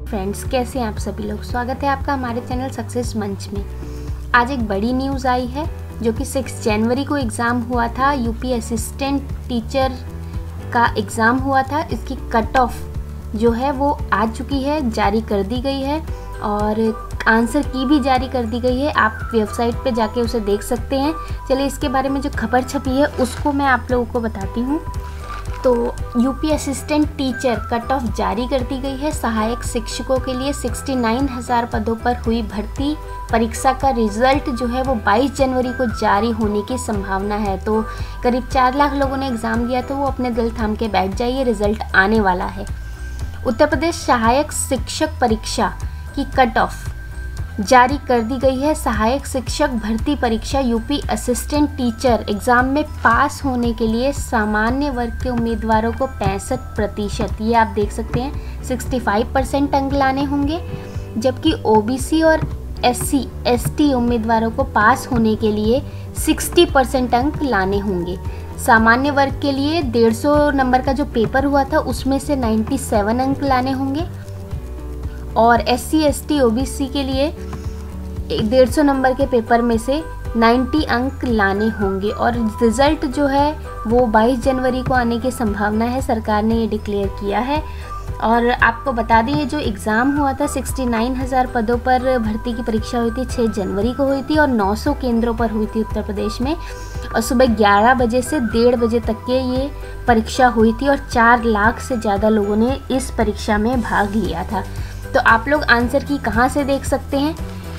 Friends, कैसे हैं आप सभी लोग। स्वागत है आपका हमारे चैनल सक्सेस मंच में। आज एक बड़ी न्यूज़ आई है जो कि 6 जनवरी को एग्ज़ाम हुआ था। यूपी असिस्टेंट टीचर का एग्ज़ाम हुआ था। इसकी कट ऑफ जो है वो आ चुकी है, जारी कर दी गई है और आंसर की भी जारी कर दी गई है। आप वेबसाइट पे जाके उसे देख सकते हैं। चलिए इसके बारे में जो खबर छपी है उसको मैं आप लोगों को बताती हूँ। तो UP assistant teacher cut off जारी कर दी गई है। सहायक शिक्षकों के लिए 69,000 पदों पर हुई भर्ती परीक्षा का रिजल्ट जो है वो 22 जनवरी को जारी होने की संभावना है। तो करीब 4 लाख लोगों ने एग्ज़ाम दिया, तो वो अपने दिल थाम के बैठ जाइए, रिजल्ट आने वाला है। उत्तर प्रदेश सहायक शिक्षक परीक्षा की कट ऑफ जारी कर दी गई है। सहायक शिक्षक भर्ती परीक्षा यूपी असिस्टेंट टीचर एग्ज़ाम में पास होने के लिए सामान्य वर्ग के उम्मीदवारों को 65%, ये आप देख सकते हैं, 65% अंक लाने होंगे, जबकि ओबीसी और एससी एसटी उम्मीदवारों को पास होने के लिए 60% अंक लाने होंगे। सामान्य वर्ग के लिए 150 नंबर का जो पेपर हुआ था उसमें से 97 अंक लाने होंगे और एससी एसटी ओबीसी के लिए 150 नंबर के पेपर में से 90 अंक लाने होंगे। और रिज़ल्ट जो है वो 22 जनवरी को आने की संभावना है, सरकार ने ये डिक्लेयर किया है। और आपको बता दें, ये जो एग्ज़ाम हुआ था 69,000 पदों पर भर्ती की परीक्षा हुई थी, 6 जनवरी को हुई थी और 900 केंद्रों पर हुई थी उत्तर प्रदेश में। और सुबह 11 बजे से 1:30 बजे तक के ये परीक्षा हुई थी और 4 लाख से ज़्यादा लोगों ने इस परीक्षा में भाग लिया था। तो आप लोग आंसर की कहाँ से देख सकते हैं?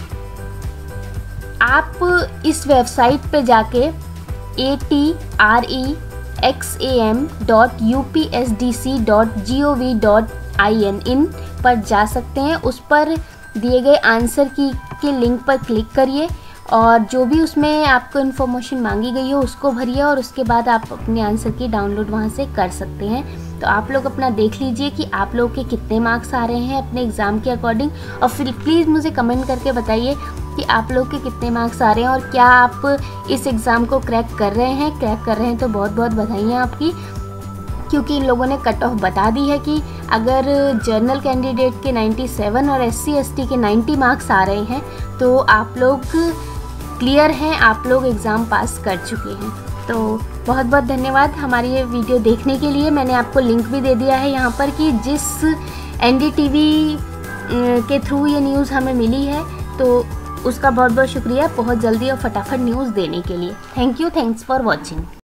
आप इस वेबसाइट पे जाके atrexam.upsdc.gov.in इन पर जा सकते हैं। उस पर दिए गए आंसर की के लिंक पर क्लिक करिए और जो भी उसमें आपको इन्फॉर्मेशन मांगी गई हो उसको भरिए और उसके बाद आप अपने आंसर की डाउनलोड वहाँ से कर सकते हैं। तो आप लोग अपना देख लीजिए कि आप लोग के कितने मार्क्स आ रहे हैं अपने एग्ज़ाम के अकॉर्डिंग, और फिर प्लीज़ मुझे कमेंट करके बताइए कि आप लोग के कितने मार्क्स आ रहे हैं और क्या आप इस एग्ज़ाम को क्रैक कर रहे हैं। क्रैक कर रहे हैं तो बहुत बहुत बधाइयाँ आपकी, क्योंकि इन लोगों ने कट ऑफ बता दी है कि अगर जर्नल कैंडिडेट के 97 और एससी एसटी के 90 मार्क्स आ रहे हैं तो आप लोग क्लियर हैं, आप लोग एग्ज़ाम पास कर चुके हैं। तो बहुत बहुत धन्यवाद हमारी ये वीडियो देखने के लिए। मैंने आपको लिंक भी दे दिया है यहाँ पर कि जिस एनडीटीवी के थ्रू ये न्यूज़ हमें मिली है, तो उसका बहुत बहुत शुक्रिया बहुत जल्दी और फटाफट न्यूज़ देने के लिए। Thank you, thanks for watching.